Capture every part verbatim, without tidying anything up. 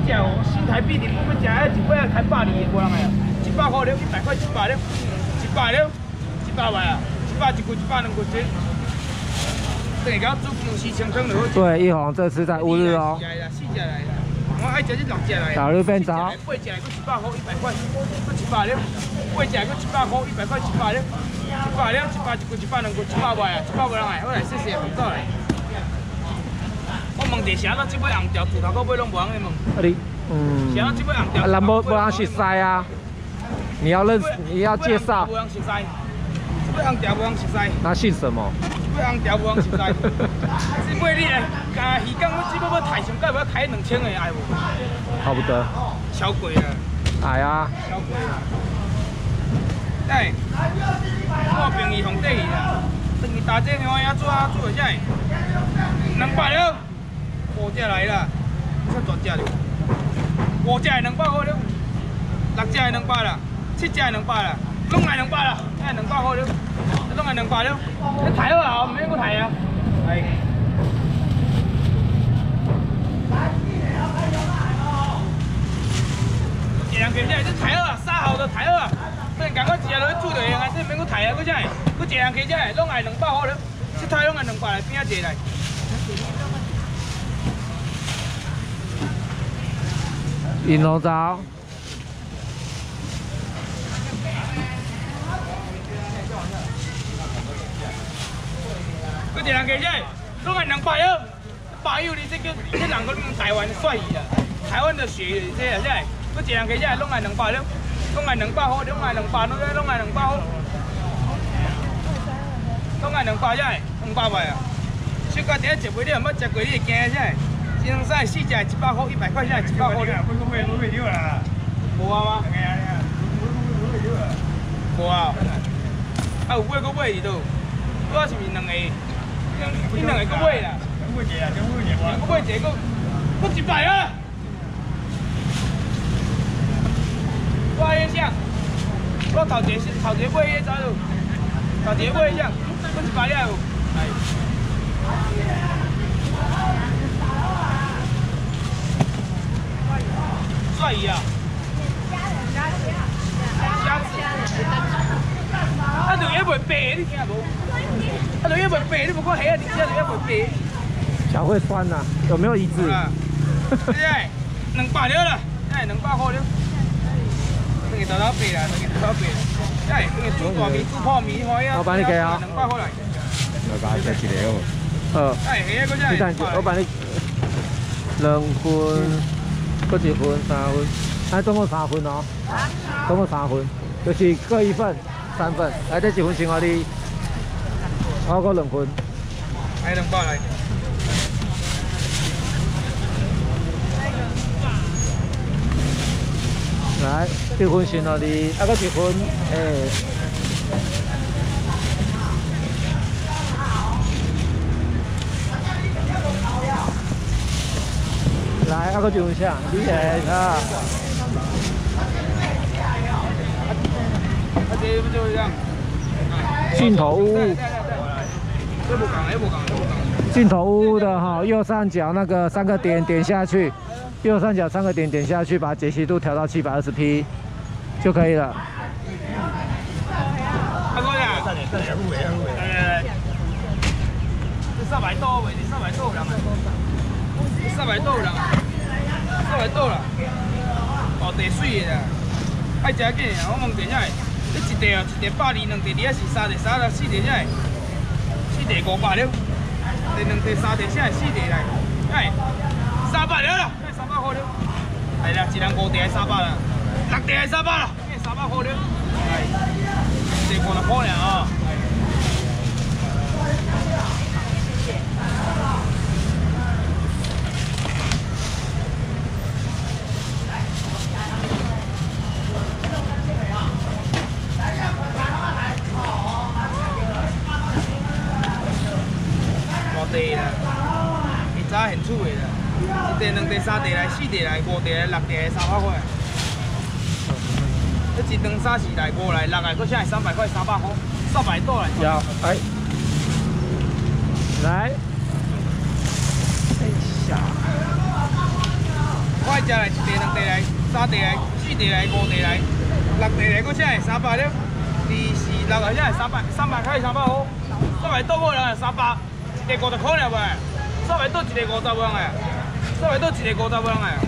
只哦，新台币你不要食，一尾啊开百二的，无人个，一百块了，一百块一百了，一百了，一百块啊，一百一斤，一百两斤钱。等下煮姜丝清汤就好。对，一红这次在乌日哦。四只来啦，我爱食这六只来。导入变早。八只个一百块，一百块，搁一百了。八只个一百块，一百块一百了。一百了，一百一斤，一百两斤，一百块啊，一百块人来，好来，谢谢，唔走来。 我问题啥？咱这尾红条自头到尾拢无人去问。啊你，嗯。啥？这尾红条。人无无人熟悉啊！你要认识，你要介绍。无人熟悉。这尾红条无人熟悉。那姓什么？这尾红条无人熟悉。这尾你来，加鱼缸，我这尾要抬上盖，要开两千个，爱无？差不多。超贵啊！哎呀。超贵。哎，我平鱼红底鱼啦，等于大只的我也做啊，做会啥？两百了。 五只来啦，这大只了，五只的两百块了，六只的两百啦，七只的两百啦，拢来两百啦，哎两百块了，拢来两百了，你抬好啊，唔免我抬啊。係。一人企起来，你抬好啊，三號就抬好啊，等下我一下落去煮就用啊，你唔免我抬啊，嗰只係，佢一人企起来，拢来兩百塊了，七抬拢来两百来，邊一隻嚟？ 银龍爪，佢一人企起，拢係兩百euros，百euros你這個你人個台灣帥意啊，台灣的血這啊，即係佢一人企起，攏係兩百了，攏係兩百塊，攏係兩百，攏攏係兩百塊，攏係兩百隻，兩百塊啊！小家姐食過你又乜食過你會驚啫？ 先生，四只一百块，一百块现在一百块。我我买我买掉啦。无啊吗？无啊。啊有买，搁买伫倒？我是毋是两个？你两个搁买啦？买一个啊，买一个。搁买一个，搁一百啊！我迄啥？我头一头一买迄咋咯？头一买迄啥？搁一百了有。帅鱼啊！虾子，啊，落叶袂白，你听无？啊，落叶袂白，你无看虾啊？你听落叶袂白。脚会酸呐，有没有椅子？对，两百了啦，哎，两百块了。等下豆豆白啦，等下豆豆白。哎，等下煮大米、煮泡米，可以啊。老板你给啊？两百块来。老板再一个哦。好。哎，虾个只。老板你两份。 搁一份、三份，哎，总共三份哦。啊。总共三份，就是各一份，三份。来，这一份先互你，我搁两份。哎，两百来。来，这份先互你，啊，搁一份，诶。来，啊，搁一份啥？你来啊！啊，这不就是这样？镜头屋。这不讲，这不讲，这不讲。镜头屋的哈，右上角那个三个点点下去，右上角三个点点下去，把解析度调到七百二十 P 就可以了。阿哥呀，快点，快点，入围啊，入围！来来来，这三百多位，这三百多人啊，这三百多人啊，三百多啦，哦，地水的啦，爱食紧啊！我问一下，你一地哦，一地百二，两地二是三地三啦，四地啥？四地五百了，第两地三地啥？四地来，哎，三百了啦，哎，三百块了，系啦，一人五地三百啦，六地系三百啦，哎，三百块了，哎，一地五十块尔哦。 地啦，伊早现厝的啦，一地、两地、三地来，四地来，五地来，六地来，三百块。这一顿三四来，五来，六来，搁啥？三百块，三百块，三百多来。有，哎，来，哎呀， 块食来，一地、两地来，三地来，四地来，五地来，六地来，搁啥来？三百了。二四六个啥来？三百，三百块三百好。三百多个人三百，一个五十块了呗。三百多一个五十万哎，三百多一个五十万哎。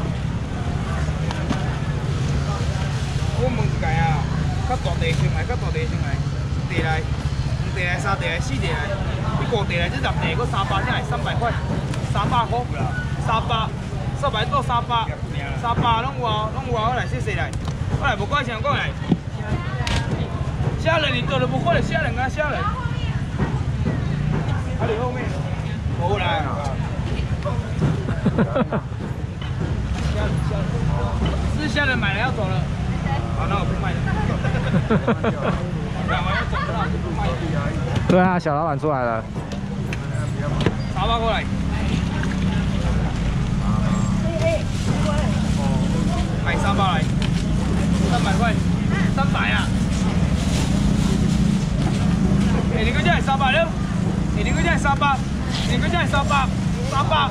我问一下啊，较大地上来，较大地上来，一地来，两地来，三地来，四地来，你五地来，这十地，搁三百，啥来？三百块，三百块，三百，三百多三百，三百拢有啊，拢有啊，我来试试来，我来无怪啥讲来。虾仁你做了不会的虾仁啊，虾仁。还有后面，无来。是虾仁买了要走了。好，那我不卖了。 对啊，小老板出来了。 茶包过来。买三包来，三百块，三百啊！哎，你个价三百了，哎，你个价三百，你个价三百，三百。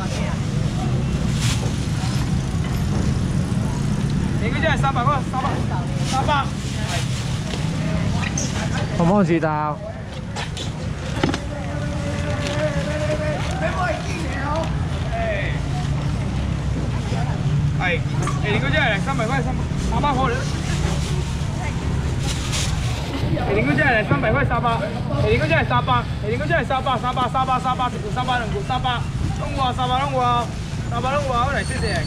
你个价三百块，三百，三百。 我忘记他。 哎，哎，哎，你个价来三百块，三三百块了。哎，你个价来三百块三百，哎，你个价三百，哎，你个价三百，三百，三百，三百，一股三百，两股三百，拢有啊，三百拢有啊，三百拢有啊，我来试试。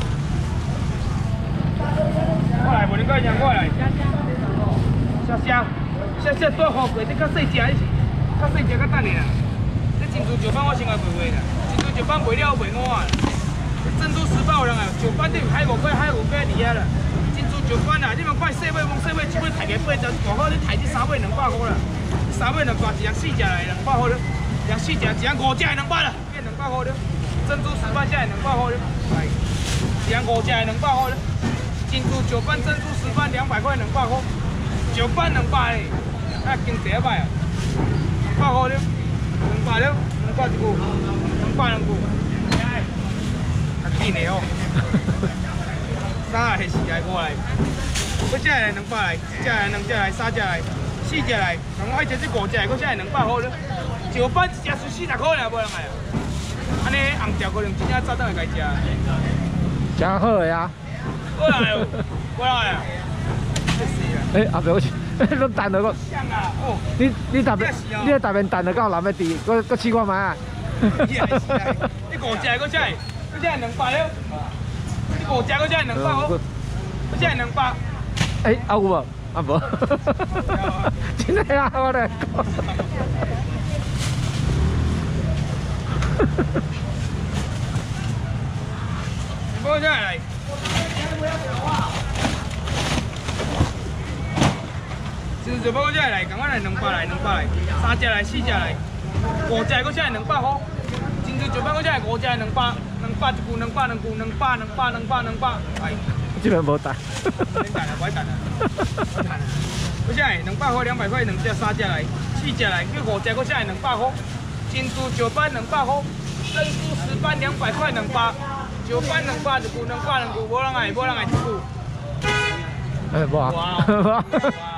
我来，无你讲讲，我来。虾虾，虾虾多好贵，你较细只，较细只较等你啦。这珍珠石斑我先来卖卖啦，珍珠石斑卖了卖我啊。珍珠石斑有人啊，石斑你海五块，海五块厉害啦。珍珠石斑啊，你们快细尾，往细尾一尾抬个八十外好，你抬这三尾两百块啦。三尾两百，一只四只来两百块了，一只四只，一只五只两百啦，变两百块了。珍珠石斑只两百块了，来，一只五只两百块了。珍珠石斑、珍珠石斑两百块，两百块。石斑两百嘞，啊，经济一摆啊，两百块了，两百了，两百一股，两百两股，较紧的哦。三个、四个、五来，搁只来两百来，一只来、两只来、三只来、四只来，同我一只只五只来，搁只来两百块了。石斑一只出四十块了，无人来啊。安尼红条可能真正早等会家食。 真好的呀。 过来哦，过来啊！ 哎，阿伯，我去，你等了我。你你特别，你特别等了到南要滴，我我试看卖。 你五只个只，个只两百了。你五只个只两百好，个只两百。 哎，啊有无？啊无。真的啊，我来。你过只来。珍珠石斑我只来，共我来两百来，两百来，三只来，四只来，五只我只来两百块。珍珠石斑我只来五只来两百，两百一股，两百两股，两百两百两百两百，哎。 这边无蛋。 免蛋了，不爱蛋了。我只来两百块，两百块两只，三只来，四只来，去五只我只来两百块。珍珠石斑两百块，珍珠石斑两百块两百，石斑两百一股，两百两股，无人爱，无人爱一股。 哎，无啊。无啊。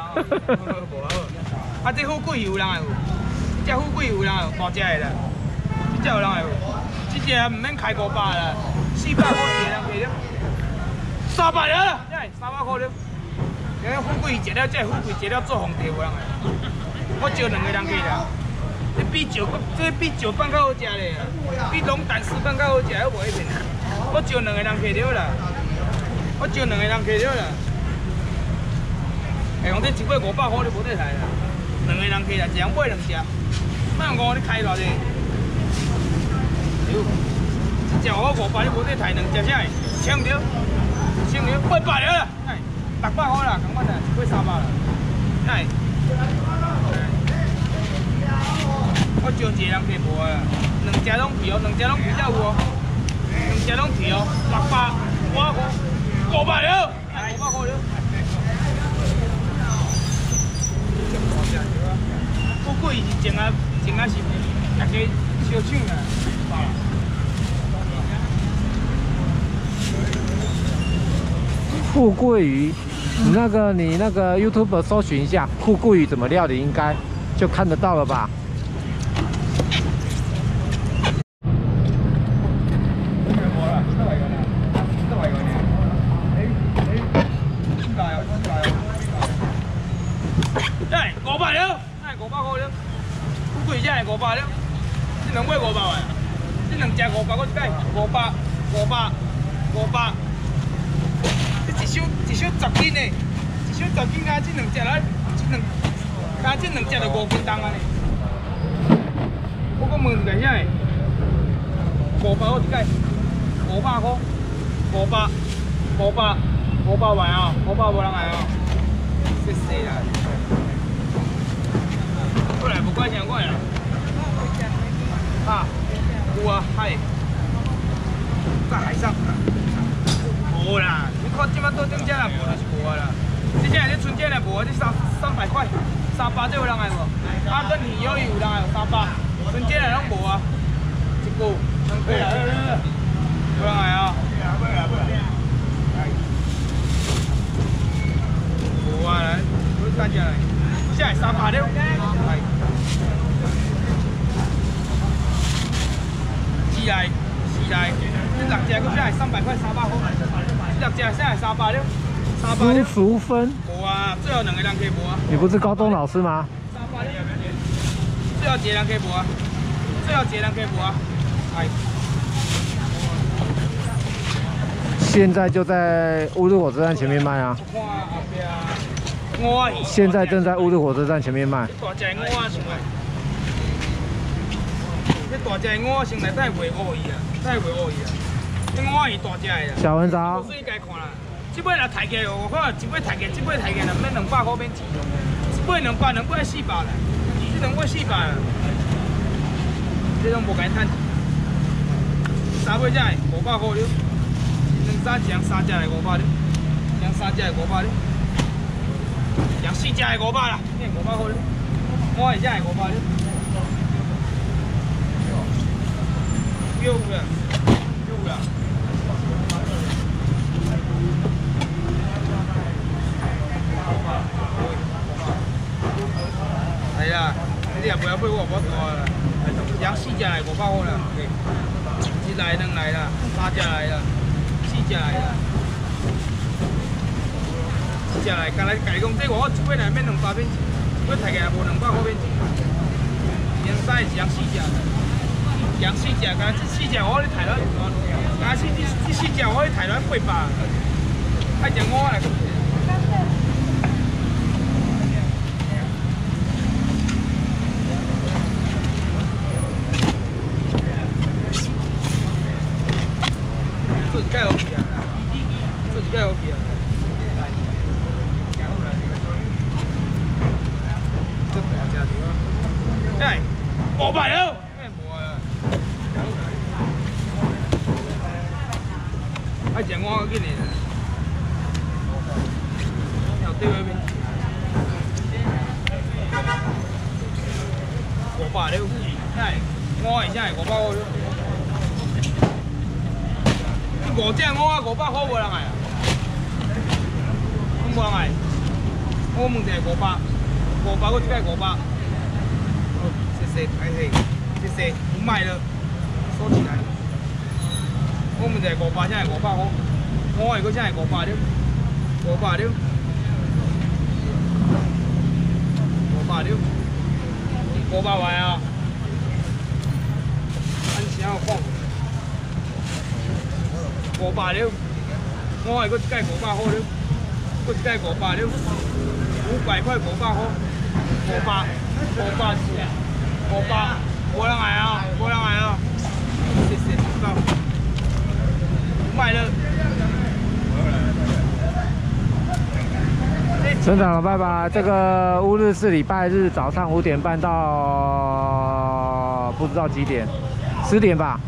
啊，这富贵有人会有，这富贵有人会有，大只的啦，这有人会有，这只唔免开五百啦，四百块一个人给了，三百了，哎，三百块了。因为富贵食了，这富贵食了做皇帝有人会，我招两个人去啦。这比石，这比石斑较好食嘞，比龙胆石斑较好食，我无一片啦。我招两个人去了啦，我招两个人去了啦。哎，用这一尾五百块你无得抬啦，两个人去啦，一人买两只，莫用讲你开偌济。一只我五百你无得抬，两只啥个？千条，千条八百了啦，哎，六百块啦，共款啦，一尾三百啦，哎。我招一个人去无啊，两只拢去哦，两只拢去才有哦，两只拢去哦，六百五百块，五百了，哎，五百块了。富贵是种啊，种啊是大家烧抢啊， 富贵鱼，你那个你那个 YouTube 搜寻一下富贵鱼怎么料理，应该就看得到了吧？ 哎，五百了，哎，五百块了，富贵鱼才五百了，这两尾五百啊，这两只五百，我一解五百，五百，五百。 一箱一箱十斤的，一箱十斤加这两只来，这两加这两只就五斤重啊呢。我讲问一下啥个？五百我一解，五百块，五百，五百，五百万啊，五百无人来啊，谢谢啦。过来不怪钱过来啦。啊，有啊，嗨，在海上。 无啦，你看即摆倒正只啦，无就是无啊啦。即只你春节啦无啊，你三三百块，三百这有人来无？啊，跟鱼有有人来三百，春节啦拢无啊。一股两股，无人来啊。无啊来，我等下来，这系三百了。是来是来，这六只个这系三百块，三百块。 六只现在三百了，三百了。 苏淑芬， 无啊，最后两个人可以无啊。 你不是高中老师吗？ 三百了，最后一个人可以无啊，最后一个人可以无啊。哎。 现在就在乌日火车站前面卖啊。 我看后壁五啊鱼。 现在正在乌日火车站前面卖。 大只五啊上来，这大只五啊上来，再卖五鱼啊，再卖五鱼啊。 这五啊鱼大只的， 小文章， 所以该看啦。这尾若抬价，我看一尾抬价，这尾抬价，两免两百块免钱。一尾两百，两尾四百啦，这两尾四百啦，这种无该趁。三尾只五百块了，两三只三只的五百了，两三只的五百了，两四只的五百啦，你五百块了，五啊鱼只的五百了，有啦，有啦。 来啦，你也不要买我无大啦，养四只来五百块啦，一来两来啦，三只来啦，四只来啦，四只来，刚才家己讲这我一尾来免两百免钱，我抬起来无两百块免钱，养三是养四只，养四只，刚才这四只我咧抬了，刚才这这四只我咧抬了八百，还只我来。 盖好皮啊！自己盖好皮啊！这大只条，哎，五百了，哎，无啊！还讲我给你，要对外面，五百了，哎，我以前系五百块了。 五只五啊，五百块无人来啊！拢无人来，我问一下五百，五百我一个五百。好，谢谢，谢谢，谢谢，不卖了，收起来。我问一下五百，现在五百块，我话个现在五百了，五百了，五百了，五百万啊！按钱要放。 五百了，我话个一介五百块了，个一介五百了，五百块五百块，五百，五百，五百，无人来啊，无人来啊，谢谢，知道，卖了。 村长，拜拜。这个乌日是礼拜日早上五点半到不知道几点，十点吧。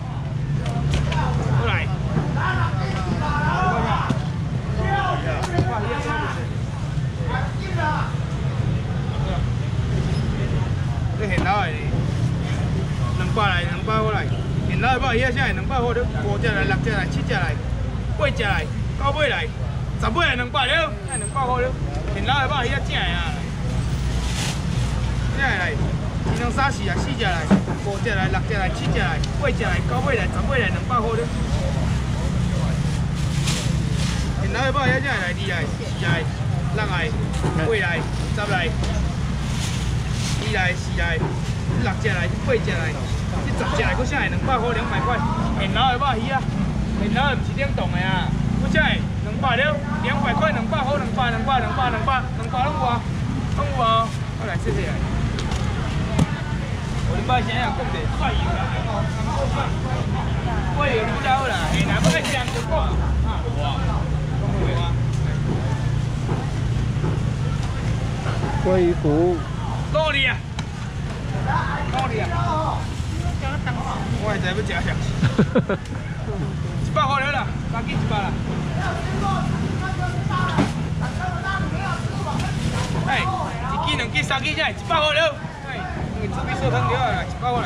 这现老的，两百来，两百块来。现老的包鱼啊，啥两百块了？五只来，六只来，七只来，八只来，九尾来， 十尾两百了，哎两百块了，现老的肉鱼啊正的啊，正的来，一两三四啊，四只来，五只来，六只来，七只来，八只来，九尾来，十尾来，两百块了。现老的肉鱼啊正的来，二来，四来，六来，八来，十来，二来，四来，六只来，八只来，这十只来，佫啥两百块，两百块，现老的肉鱼啊，现老的不是冷冻的啊。 我这两百了，两百块，两百好，两百，两百，两百，两百，两百拢有啊，拢有啊，我来试试来。我礼拜先啊，讲者蒜油啦，蒜油你了啦，下来要爱香就讲啊，哇，有啊。 鲑鱼骨， 多哩啊，多哩啊，我还在要吃啥？一百块了啦，三斤一百啦。哎，一斤、两斤、三斤才一百块了。哎，因为煮比烧汤了啦，一百块来。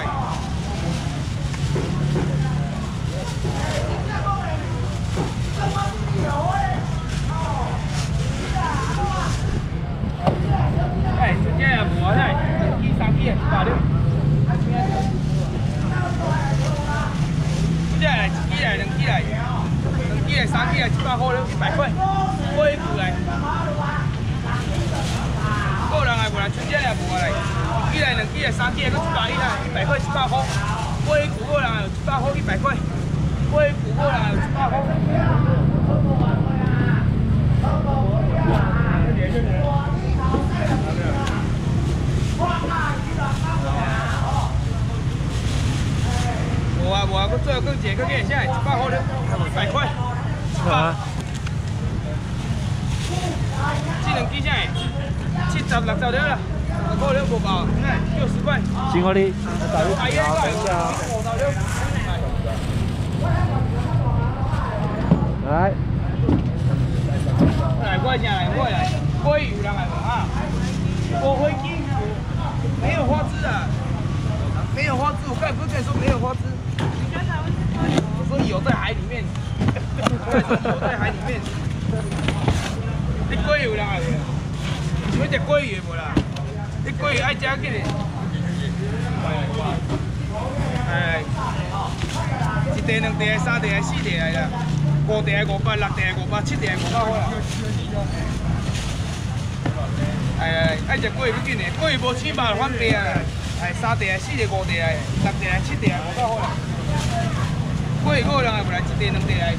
哎，这也无啊，哎，两斤、三斤啊，一百了。 这来一支来，两支来，两支来，三支来，一百块了，一百块。过一股来，个人来无来，春节也无来。一支来，两支来，三支来，搁一百一来，一百块，一百块。过一股个人有一百块，一百块。过一股个人有一百块。无啊无啊，我最后更一个，更几下，一百块了，一百块，一百。这两支啥？七十六十了啦，十块了无够，哎，六十块。 辛苦你。 好，等一下。 来。 来，我先来，我来，鲑鱼人来无啊？无飞机，没有花枝啊，没有花枝，我刚才不是跟你说没有花枝？ 我说有在海里面，有在海里面。你鲑鱼有人来无？想要食鲑鱼无啦？你鲑鱼爱食起哩。哎，一地、两地、三地、四地来啦，五地五百，六地五百，七地五百好啦。哎哎，爱食鲑鱼要紧嘞，鲑鱼无起码翻倍啊！哎，三地、四地、五地、六地、七地五百好啦。 过一个人来不来，一地两地来。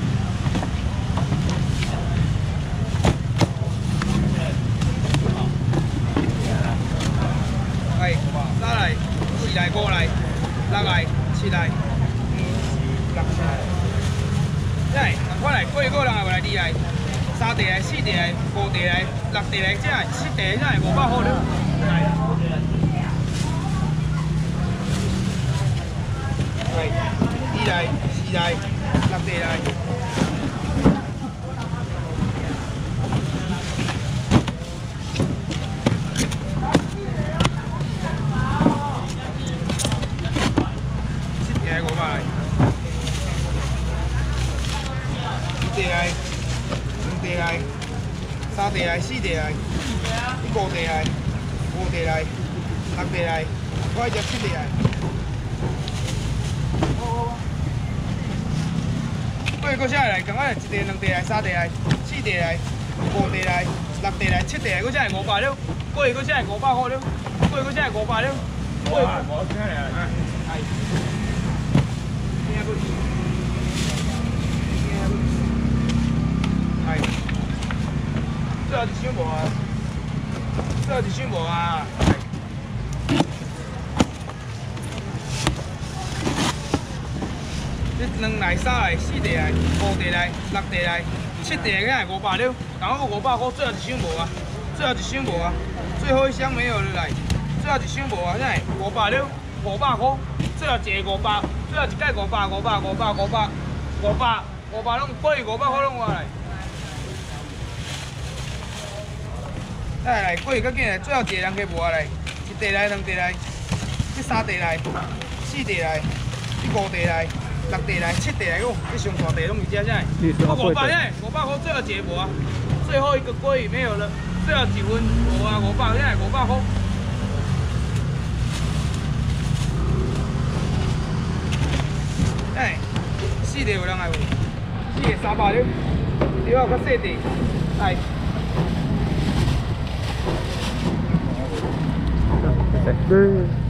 哎，三来，四来，五来，六来，七来，六来。来，赶快来，过一个人来不来，二来，三地来，四地来，五地来，六地来，这来，七地来，五百好了。来。来，二来。 来，六地来。七地来五百来。一地来，两地来，三地来，四地来，五地来，五地来，六地来，我只七地来。 过去搁啥来？刚刚一地、两地来，三地来，四地来，五地来，六地来，七地来，搁啥五百了？过去搁啥五百块了？过去搁啥五百了？过去无听嘞，哎，听不？哎，最后一箱无啊？最后一箱无啊？ 你两来、三来、四地来、五地来、六地来、七地来，五百了。然后五百块，最后一箱无啊，最后一箱无啊，最后一箱没有了来，最后一箱无啊，才五百了，五百块，最后一个五百，最后一届五百、五百、五百、五百、五百、五百拢过去五百块拢我来。来来，过去较紧来，最后一个人去无啊来，一地来、两地来，这三地来，四地来，这五地来。 六地来，七地来，哦，这上大地拢是这啥？我五百呢，五百块最后一个无啊， 最后一个鲑鱼没有了，最后几分五啊五百，现在五百块。哎，四条有人来无？四个三百了，对啊，较细条，来。 对。